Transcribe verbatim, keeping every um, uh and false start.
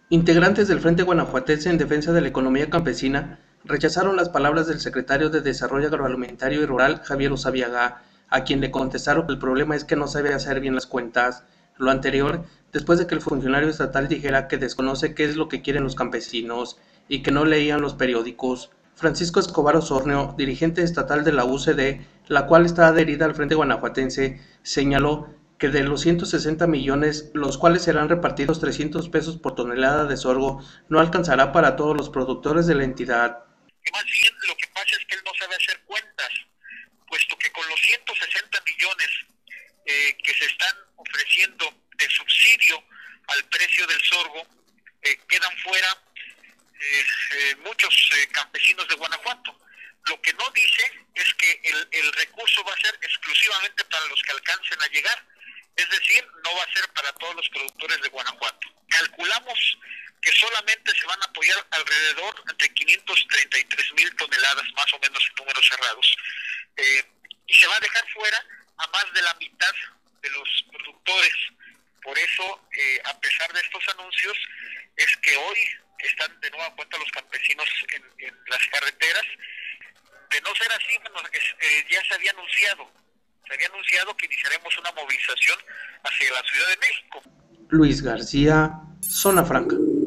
Integrantes del Frente Guanajuatense en Defensa de la Economía Campesina rechazaron las palabras del secretario de Desarrollo Agroalimentario y Rural, Javier Usabiaga, a quien le contestaron que el problema es que no sabe hacer bien las cuentas. Lo anterior, después de que el funcionario estatal dijera que desconoce qué es lo que quieren los campesinos y que no leían los periódicos. Francisco Escobar Osornio, dirigente estatal de la U C D, la cual está adherida al Frente Guanajuatense, señaló que de los ciento sesenta millones, los cuales serán repartidos trescientos pesos por tonelada de sorgo, no alcanzará para todos los productores de la entidad. Más bien lo que pasa es que él no sabe hacer cuentas, puesto que con los ciento sesenta millones eh, que se están ofreciendo de subsidio al precio del sorgo, eh, quedan fuera eh, eh, muchos eh, campesinos de Guanajuato. Lo que no dice es que el, el recurso va a ser exclusivamente para los que alcancen a llegar, es decir, no va a ser para todos los productores de Guanajuato. Calculamos que solamente se van a apoyar alrededor de quinientas treinta y tres mil toneladas, más o menos en números cerrados, eh, y se va a dejar fuera a más de la mitad de los productores. Por eso, eh, a pesar de estos anuncios, es que hoy están de nueva cuenta los campesinos en, en las carreteras. De no ser así, bueno, eh, ya se había anunciado, se había anunciado que iniciaremos una movilización hacia la Ciudad de México. Luis García, Zona Franca.